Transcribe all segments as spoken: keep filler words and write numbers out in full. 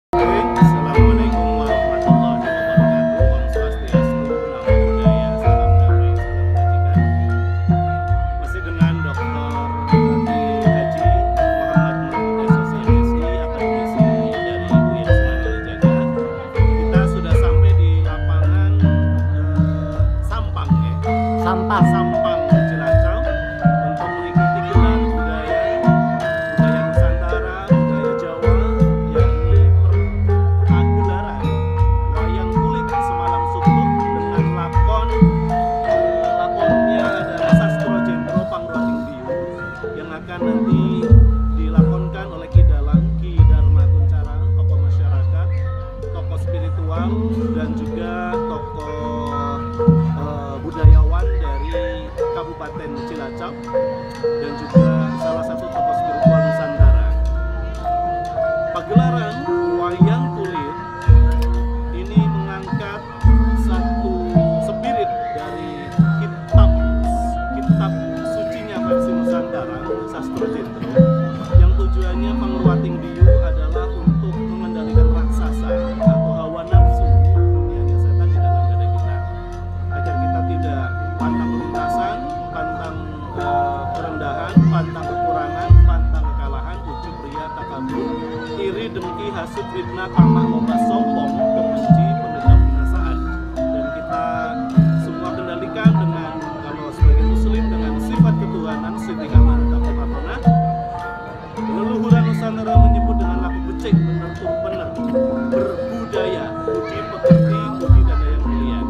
Assalamualaikum warahmatullahi wabarakatuh. Om Swastiastu, Namo Buddhaya, salam damai, salam kebajikan. Masih dengan Doktor Adi Haji Muhammad Mahmud S C M Si, akademisi dari U I N Sunan Kalijaga. Kita sudah sampai di lapangan eh, Sampang ya. Sampang. Sampang Cilacap untuk mengikuti gelar budaya budaya Nusantara, budaya Jawa, yakni peragelaran wayang kulit semalam suntuk dengan lakon eh, lakonnya adalah Sastro Jendro Pangruating Biyung yang akan nanti dilakonkan oleh Ki Dalang, Ki Dharma Kunchara, tokoh masyarakat, tokoh spiritual dan juga tokoh eh, budayawan dari Kabupaten Cilacap dan juga salah satu tokoh spiritual Nusantara. Pagelaran wayang kulit ini mengangkat satu spirit dari kitab kitab sucinya versi Nusantara, Sastro Jendro, yang tujuannya Pangruating Biyung adalah untuk mengendalikan raksasa atau hawa nafsu, dunianya setan di dalam dada kita, agar kita tidak pantang kelintasan, pantang eh, kerendahan, pantang kekurangan, pantang kekalahan, ujub, ria, takabur, iri, dengki, hasud, fitnah, tamak, loba, sombong, kebenci, pendendam, binasaan. Dan kita semua kendalikan dengan, kalau sebagai muslim, dengan sifat ketuhanan, siti amanah, taqwa, amanah. Leluhuran Nusantara menyebut dengan laku becik, bener tur bener, berbudaya, budi pekerti, budi dan daya mulia.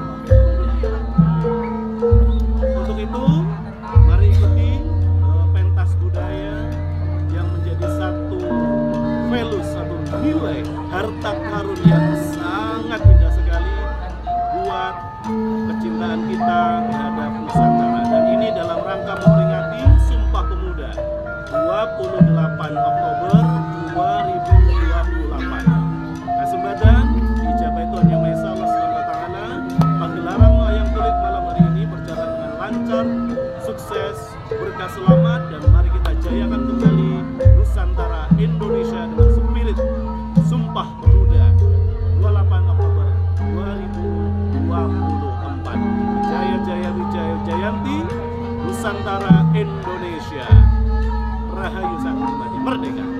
Untuk itu, mari ikuti eh, pentas budaya yang menjadi satu value, satu nilai harta karun yang sangat indah sekali buat kecintaan kita terhadap Nusantara. Dan ini dalam rangka memperingati Sumpah Pemuda dua puluh delapan Oktober dua ribu dua puluh delapan. Nah, sembadan dijabai Tuhan Yang Maha Esa Allah Subhanahu wa Ta'ala, pagelaran wayang kulit malam hari ini berjalan dengan lancar, sukses, berkah, selamat, dan mari kita jayakan kembali Nusantara Indonesia dengan spirit Sumpah Pemuda dua puluh delapan Oktober dua ribu dua puluh empat. Jaya Jaya Wijaya Jayanti Nusantara Indonesia. Rahayu Sakti Merdeka.